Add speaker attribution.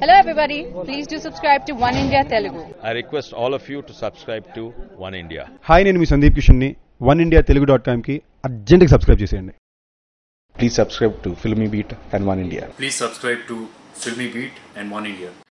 Speaker 1: Hello everybody, please do subscribe to One India Telugu.
Speaker 2: I request all of you to subscribe to One India.
Speaker 3: Hi, నేను మీ సందీప్ కిషన్ని. oneindiatelugu.comకి అర్జెంట్గా subscribe చేసేయండి.
Speaker 4: Please subscribe to Filmy Beat and One India.
Speaker 5: Please subscribe to Filmy Beat and One India.